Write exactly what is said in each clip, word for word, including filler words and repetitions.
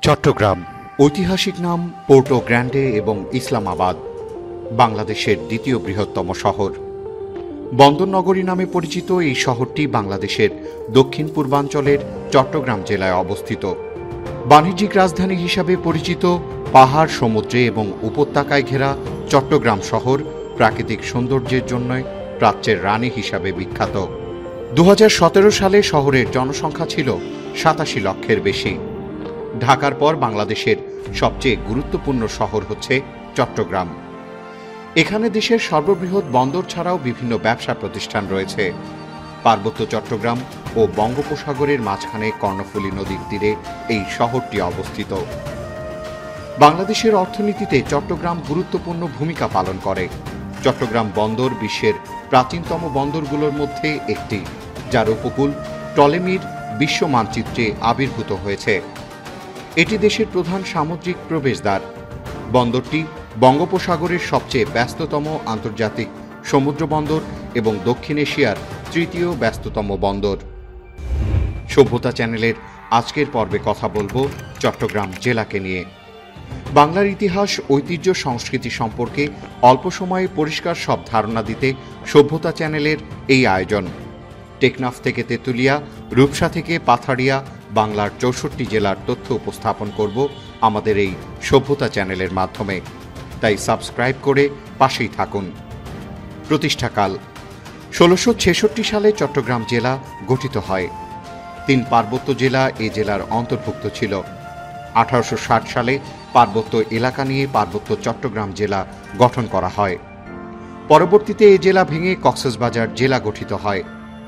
চট্টগ্রাম ঐতিহাসিক নাম পোর্টো গ্র্যান্ডে এবং ইসলামাবাদ, বাংলাদেশের দ্বিতীয় বৃহত্তম শহর। বন্দরনগরী নামে পরিচিত এই শহরটি বাংলাদেশের দক্ষিণ পূর্বাঞ্চলের চট্টগ্রাম জেলায় অবস্থিত। বাণিজ্যিক রাজধানী হিসাবে পরিচিত পাহাড়, সমুদ্রে এবং উপত্যকায় ঘেরা চট্টগ্রাম শহর প্রাকৃতিক সৌন্দর্যের জন্য প্রাচ্যের রানী হিসাবে বিখ্যাত। দু হাজার সতেরো সালে শহরের জনসংখ্যা ছিল সাতাশি লক্ষের বেশি। ঢাকার পর বাংলাদেশের সবচেয়ে গুরুত্বপূর্ণ শহর হচ্ছে চট্টগ্রাম। এখানে দেশের সর্ববৃহৎ বন্দর ছাড়াও বিভিন্ন ব্যবসা প্রতিষ্ঠান রয়েছে। পার্বত্য চট্টগ্রাম ও বঙ্গোপসাগরের মাঝখানে কর্ণফুলী নদীর তীরে এই শহরটি অবস্থিত। বাংলাদেশের অর্থনীতিতে চট্টগ্রাম গুরুত্বপূর্ণ ভূমিকা পালন করে। চট্টগ্রাম বন্দর বিশ্বের প্রাচীনতম বন্দরগুলোর মধ্যে একটি, যার উপকূল টলেমির বিশ্ব মানচিত্রে আবির্ভূত হয়েছে। এটি দেশের প্রধান সামুদ্রিক প্রবেশদ্বার। বন্দরটি বঙ্গোপসাগরের সবচেয়ে ব্যস্ততম আন্তর্জাতিক সমুদ্র বন্দর এবং দক্ষিণ এশিয়ার তৃতীয় ব্যস্ততম বন্দর। সভ্যতা চ্যানেলের আজকের পর্বে কথা বলবো চট্টগ্রাম জেলাকে নিয়ে। বাংলার ইতিহাস, ঐতিহ্য, সংস্কৃতি সম্পর্কে অল্প সময়ে পরিষ্কার সব ধারণা দিতে সভ্যতা চ্যানেলের এই আয়োজন। টেকনাফ থেকে তেঁতুলিয়া, রূপসা থেকে পাথাড়িয়া, বাংলার চৌষট্টি জেলার তথ্য উপস্থাপন করব আমাদের এই সভ্যতা চ্যানেলের মাধ্যমে। তাই সাবস্ক্রাইব করে পাশেই থাকুন। প্রতিষ্ঠাকাল ষোলোশো ছেষট্টি সালে চট্টগ্রাম জেলা গঠিত হয়। তিন পার্বত্য জেলা এ জেলার অন্তর্ভুক্ত ছিল। আঠারোশো ষাট সালে পার্বত্য এলাকা নিয়ে পার্বত্য চট্টগ্রাম জেলা গঠন করা হয়। পরবর্তীতে এ জেলা ভেঙে কক্সবাজার জেলা গঠিত হয়।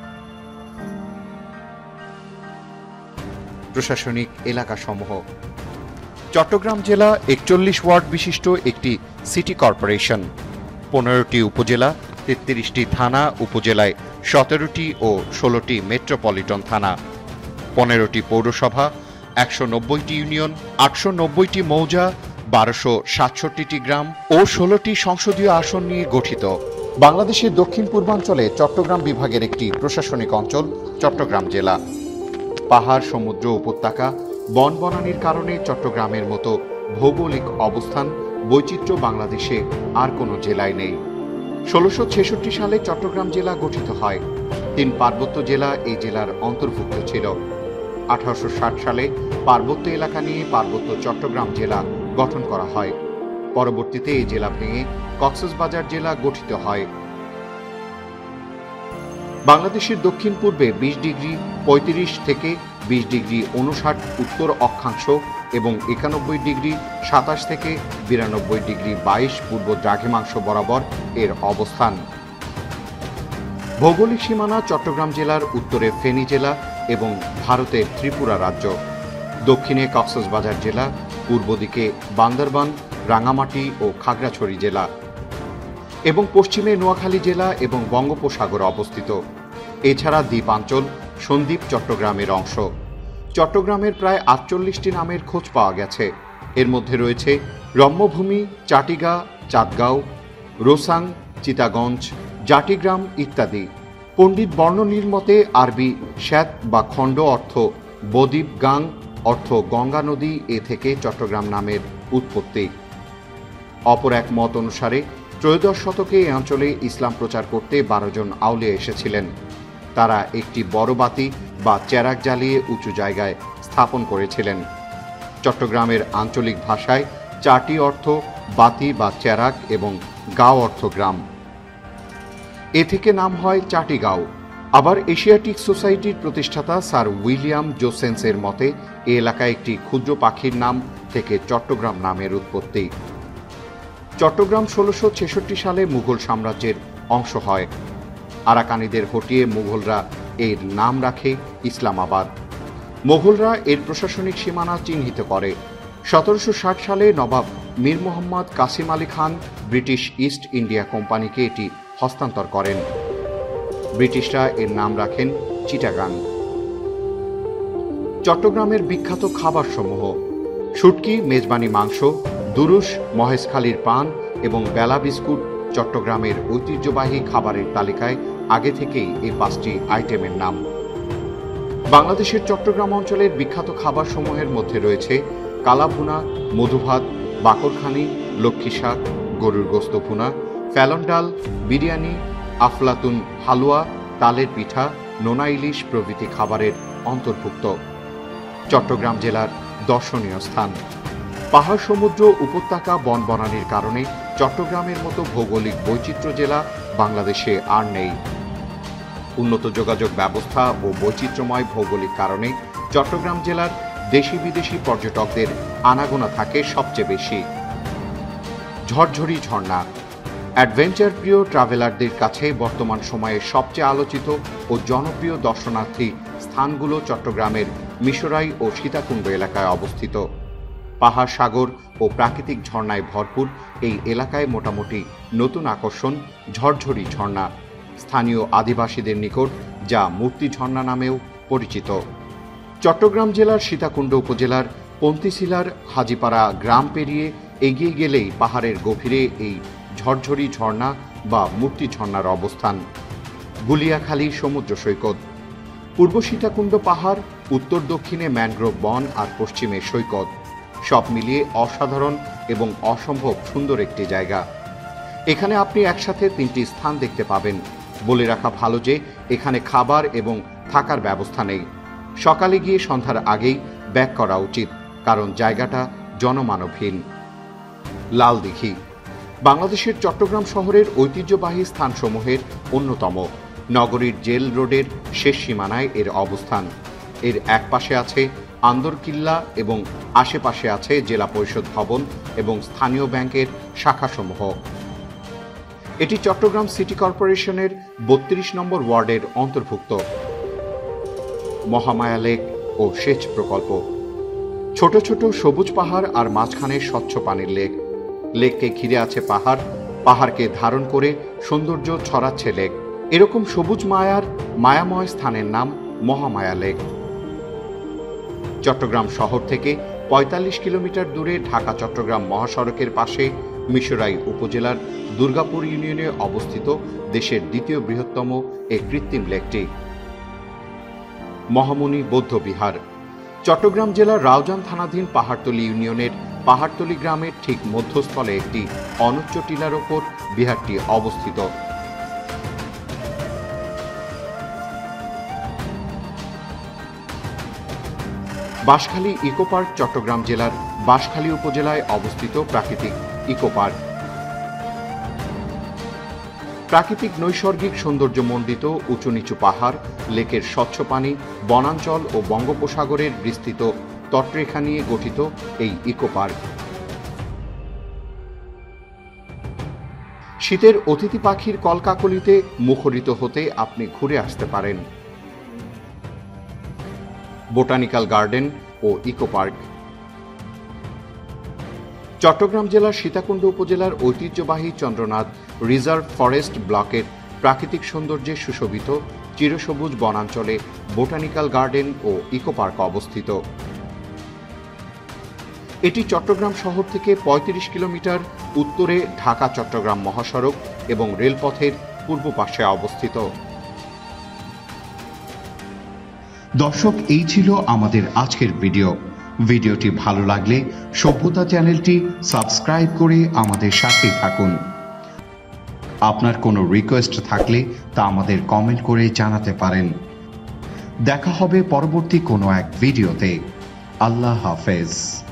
প্রশাসনিক এলাকাসমূহ: চট্টগ্রাম জেলা একচল্লিশ ওয়ার্ড বিশিষ্ট একটি সিটি কর্পোরেশন, পনেরোটি উপজেলা, তেত্রিশটি থানা, উপজেলায় সতেরোটি ও ষোলোটি মেট্রোপলিটন থানা, পনেরোটি পৌরসভা, একশো নব্বইটি ইউনিয়ন, আটশো নব্বইটি মৌজা, বারোশো সাতষট্টিটি গ্রাম ও ষোলোটি সংসদীয় আসন নিয়ে গঠিত। বাংলাদেশের দক্ষিণ পূর্বাঞ্চলে চট্টগ্রাম বিভাগের একটি প্রশাসনিক অঞ্চল চট্টগ্রাম জেলা। পাহাড়, সমুদ্র, উপত্যকা, বন বনানীর কারণে চট্টগ্রামের মতো ভৌগোলিক অবস্থান বৈচিত্র্য বাংলাদেশে আর কোনো জেলায় নেই। ষোলোশো ছেষট্টি সালে চট্টগ্রাম জেলা গঠিত হয়। তিন পার্বত্য জেলা এই জেলার অন্তর্ভুক্ত ছিল। আঠারোশো ষাট সালে পার্বত্য এলাকা নিয়ে পার্বত্য চট্টগ্রাম জেলা গঠন করা হয়। পরবর্তীতে এই জেলা ভেঙে কক্সবাজার জেলা গঠিত হয়। বাংলাদেশের দক্ষিণ পূর্বে বিশ ডিগ্রি পঁয়ত্রিশ থেকে বিশ ডিগ্রি উনষাট উত্তর অক্ষাংশ এবং একানব্বই ডিগ্রি সাতাশ থেকে বিরানব্বই ডিগ্রি বাইশ পূর্ব দ্রাঘিমাংশ বরাবর এর অবস্থান। ভৌগোলিক সীমানা চট্টগ্রাম জেলার উত্তরে ফেনী জেলা এবং ভারতের ত্রিপুরা রাজ্য, দক্ষিণে কক্সবাজার জেলা, পূর্ব দিকে বান্দারবান, রাঙ্গামাটি ও খাগড়াছড়ি জেলা এবং পশ্চিমে নোয়াখালী জেলা এবং বঙ্গোপসাগর অবস্থিত। এছাড়া দ্বীপাঞ্চল সন্দ্বীপ চট্টগ্রামের অংশ। চট্টগ্রামের প্রায় আটচল্লিশটি নামের খোঁজ পাওয়া গেছে। এর মধ্যে রয়েছে রম্যভূমি, চাটিগা, চাঁদগাঁও, রোসাং, চিতাগঞ্জ, জাটিগ্রাম ইত্যাদি। পণ্ডিত বর্ণনীর মতে আরবি শ্যাত বা খণ্ড অর্থ বদ্বীপ, গাং অর্থ গঙ্গা নদী, এ থেকে চট্টগ্রাম নামের উৎপত্তি। অপর এক মত অনুসারে ত্রয়োদশ শতকে এই অঞ্চলে ইসলাম প্রচার করতে বারো জন আউলিয়া এসেছিলেন। তারা একটি বড় বাতি বা চেরাগ জ্বালিয়ে উঁচু জায়গায় স্থাপন করেছিলেন। চট্টগ্রামের আঞ্চলিক ভাষায় চাটি অর্থ বাতি বা চেরাগ এবং গাঁও অর্থ গ্রাম। এ থেকে নাম হয় চাটিগাঁও। আবার এশিয়াটিক সোসাইটির প্রতিষ্ঠাতা স্যার উইলিয়াম জোসেন্সের মতে এ এলাকায় একটি ক্ষুদ্র পাখির নাম থেকে চট্টগ্রাম নামের উৎপত্তি। চট্টগ্রাম ষোলোশো ছেষট্টি সালে মুঘল সাম্রাজ্যের অংশ হয়। আরাকানিদের হটিয়ে মুঘলরা এর নাম রাখে ইসলামাবাদ। মোগলরা এর প্রশাসনিক সীমানা চিহ্নিত করে। সতেরোশো ষাট সালে নবাব Mir Mohammad Kasim Ali Khan British East India কোম্পানিকে এটি হস্তান্তর করেন। ব্রিটিশরা এর নাম রাখেন চিটাগাং। চট্টগ্রামের বিখ্যাত খাবারসমূহ: শুটকি, মেজবানি মাংস, দুরুস, মহেশখালীর পান এবং বেলা বিস্কুট চট্টগ্রামের ঐতিহ্যবাহী খাবারের তালিকায় আগে থেকেই এই পাঁচটি আইটেমের নাম। বাংলাদেশের চট্টগ্রাম অঞ্চলের বিখ্যাত খাবারসমূহের মধ্যে রয়েছে কালাভুনা, মধুভাত, বাকরখানি, লক্ষ্মী শাক, গরুর গোস্ত ভুনা, ফ্যালন ডাল, বিরিয়ানি, আফলাতুন হালুয়া, তালের পিঠা, নোনা ইলিশ প্রভৃতি খাবারের অন্তর্ভুক্ত। চট্টগ্রাম জেলার দর্শনীয় স্থান। পাহাড়, সমুদ্র, উপত্যকা, বনবনানীর কারণে চট্টগ্রামের মতো ভৌগোলিক বৈচিত্র্য জেলা বাংলাদেশে আর নেই। উন্নত যোগাযোগ ব্যবস্থা ও বৈচিত্র্যময় ভৌগোলিক কারণে চট্টগ্রাম জেলার দেশি বিদেশি পর্যটকদের আনাগোনা থাকে সবচেয়ে বেশি। ঝরঝরি ঝর্ণা। অ্যাডভেঞ্চার প্রিয় ট্রাভেলারদের কাছে বর্তমান সময়ে সবচেয়ে আলোচিত ও জনপ্রিয় দর্শনার্থী স্থানগুলো চট্টগ্রামের মিরসরাই ও সীতাকুণ্ড এলাকায় অবস্থিত। পাহাড়, সাগর ও প্রাকৃতিক ঝর্ণায় ভরপুর এই এলাকায় মোটামুটি নতুন আকর্ষণ ঝরঝরি ঝর্ণা, স্থানীয় আদিবাসীদের নিকট যা মূর্তি ঝর্ণা নামেও পরিচিত। চট্টগ্রাম জেলার সীতাকুণ্ড উপজেলার পন্তিশিলার হাজিপাড়া গ্রাম পেরিয়ে এগিয়ে গেলেই পাহাড়ের গভীরে এই ঝরঝরি ঝর্ণা বা মূর্তি ঝর্ণার অবস্থান। গুলিয়াখালী সমুদ্র সৈকত। পূর্ব সীতাকুণ্ড পাহাড়, উত্তর দক্ষিণে ম্যানগ্রোভ বন আর পশ্চিমে সৈকত, সব মিলিয়ে অসাধারণ এবং অসম্ভব সুন্দর একটি জায়গা। এখানে আপনি একসাথে তিনটি স্থান দেখতে পাবেন। বলে রাখা ভালো যে এখানে খাবার এবং থাকার ব্যবস্থা নেই। সকালে গিয়ে সন্ধ্যার আগেই ব্যাক করা উচিত, কারণ জায়গাটা জনমানবহীন। লাল দিঘি বাংলাদেশের চট্টগ্রাম শহরের ঐতিহ্যবাহী স্থানসমূহের অন্যতম। নগরীর জেল রোডের শেষ সীমানায় এর অবস্থান। এর এক পাশে আছে আন্দরকিল্লা এবং আশেপাশে আছে জেলা পরিষদ ভবন এবং স্থানীয় ব্যাংকের শাখাসমূহ। এটি চট্টগ্রাম সিটি কর্পোরেশনের বত্রিশ নম্বর ওয়ার্ডের অন্তর্ভুক্ত। মহামায়া লেক ও সেচ প্রকল্প। ছোট ছোট সবুজ পাহাড় আর মাঝখানে স্বচ্ছ পানির লেক। লেককে ঘিরে আছে পাহাড়, পাহাড়কে ধারণ করে সৌন্দর্য ছড়াচ্ছে লেক। এরকম সবুজ মায়ার মায়াময় স্থানের নাম মহামায়া লেক। চট্টগ্রাম শহর থেকে পঁয়তাল্লিশ কিলোমিটার দূরে ঢাকা চট্টগ্রাম মহাসড়কের পাশে মিরসরাই উপজেলার দুর্গাপুর ইউনিয়নে অবস্থিত দেশের দ্বিতীয় বৃহত্তম এই কৃত্রিম লেকটি। মহামুনি বৌদ্ধ বিহার। চট্টগ্রাম জেলার রাউজান থানাধীন পাহাড়তলী ইউনিয়নের পাহাড়তলী গ্রামের ঠিক মধ্যস্থলে একটি অনুচ্চ টিলার ওপর বিহারটি অবস্থিত। বাঁশখালী ইকো পার্ক চট্টগ্রাম জেলার বাঁশখালী উপজেলায় অবস্থিত প্রাকৃতিক ইকো পার্ক। প্রাকৃতিক নৈসর্গিক সৌন্দর্যমণ্ডিত উঁচু নিচু পাহাড়, লেকের স্বচ্ছ পানি, বনাঞ্চল ও বঙ্গোপসাগরের বিস্তৃত তটরেখা নিয়ে গঠিত এই ইকো পার্ক। শীতের অতিথি পাখির কলকাকলিতে মুখরিত হতে আপনি ঘুরে আসতে পারেন। বোটানিক্যাল গার্ডেন ও ইকো পার্ক। চট্টগ্রাম জেলার সীতাকুণ্ড উপজেলার ঐতিহ্যবাহী চন্দ্রনাথ রিজার্ভ ফরেস্ট ব্লকের প্রাকৃতিক সৌন্দর্যে সুশোভিত চিরসবুজ বনাঞ্চলে বোটানিক্যাল গার্ডেন ও ইকো পার্ক অবস্থিত। এটি চট্টগ্রাম শহর থেকে পঁয়ত্রিশ কিলোমিটার উত্তরে ঢাকা চট্টগ্রাম মহাসড়ক এবং রেলপথের পূর্ব পাশে অবস্থিত। দর্শক, এই ছিল আমাদের আজকের ভিডিও। ভিডিওটি ভালো লাগলে সভ্যতা চ্যানেলটি সাবস্ক্রাইব করে আমাদের সাথেই থাকুন। আপনার কোনো রিকোয়েস্ট থাকলে তা আমাদের কমেন্ট করে জানাতে পারেন। দেখা হবে পরবর্তী কোনো এক ভিডিওতে। আল্লাহ হাফেজ।